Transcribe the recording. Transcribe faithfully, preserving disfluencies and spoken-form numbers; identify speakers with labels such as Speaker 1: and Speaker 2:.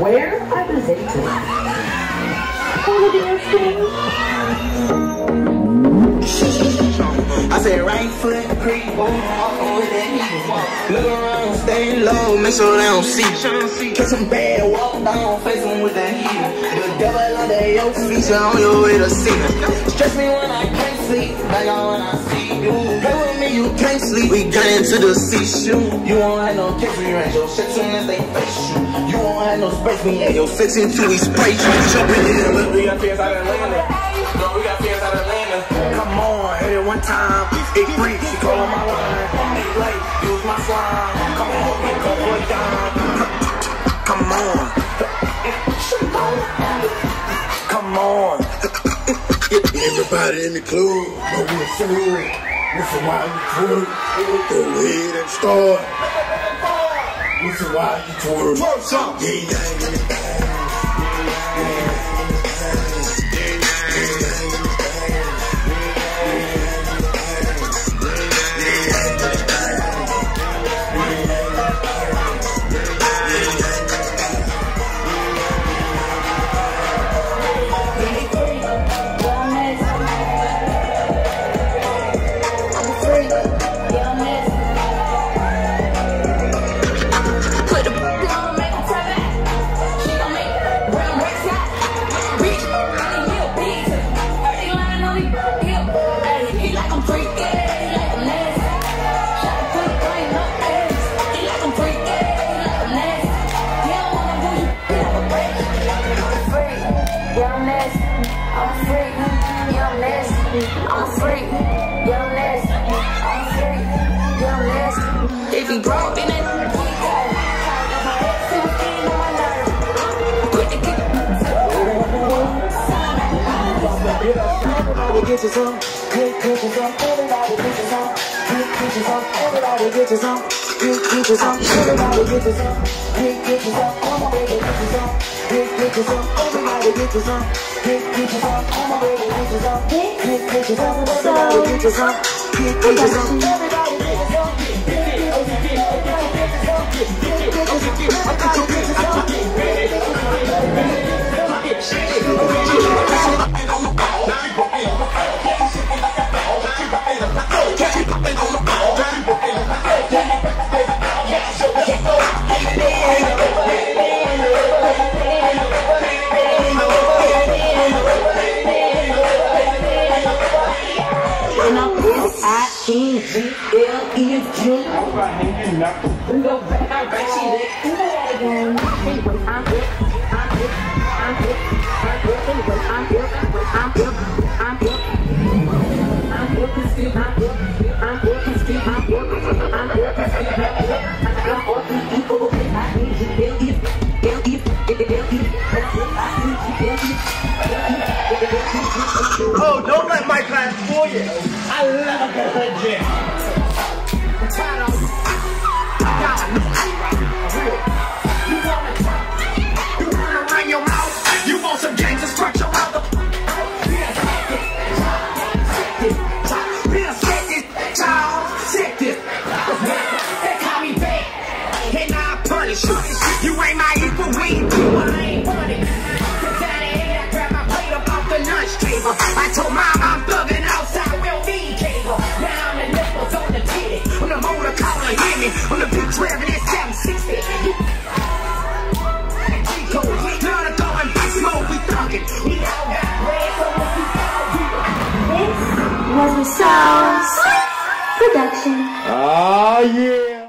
Speaker 1: Where are the Zeta? All of these things.
Speaker 2: I said right foot, creep, boom, walk with that heat. Look around, stay low, make sure they don't see. Catch some bad, walk down, face them with that heat. The devil under your feet, you on your way to see. Stress me when I can't sleep, back on when I see you. Play with me, you can't sleep. We got into the sea shoe. You won't have no kiss me, range your shit soon as they face you. You won't have no space, me and your sex into we spray you. Jump in here, look, we got fans out of Atlanta. No, we got fans out of Atlanta. Come on, hit it one time. It breaks, she call on my line. Hey, late, use my slime. Come on, get a couple of dimes. Come on. Come on.
Speaker 3: Everybody in the club, know we a fool. Listen why you twerk. Go ahead and start. Listen why you twerk. Twerk something. Yeah, yeah, yeah.
Speaker 2: If he broke in it, everybody get you some, get you some, everybody get you some, get you some, everybody get you some, get you some, everybody get you some, get you some, come on baby get you some, get you some, everybody get you some, get you some, come on baby get you some, get you some, everybody get you some, get you some, everybody get you some. G L E G. We go back, I'm back, she lit. Do that again. Anyway, I'm here, I'm here, I'm here, I'm here. Anyway, I'm here, I'm here, I'm here. I'm here to sleep, I'm here, I'm here to sleep, I'm here, I'm here to sleep, I'm here. I'm all the people, I need you, L E, L E, L E,
Speaker 3: Oh, don't let my class fool you. I love a good gym.
Speaker 2: You wanna run your mouth? You want some gangster structure out the they call me bad, and I punish you. You ain't my equal, we ain't you, I ain't running. I grab my plate up off the lunch table. I told mom I'm thugging outside, we'll need cable. Now I'm the nipples on the titty. On the motor collar, hit me. On the big twelve and it's seven sixty. G-code, none of going beast mode, we thugging. We all got bread, so what we all do.
Speaker 4: This was a Sauce production.
Speaker 3: Oh, yeah.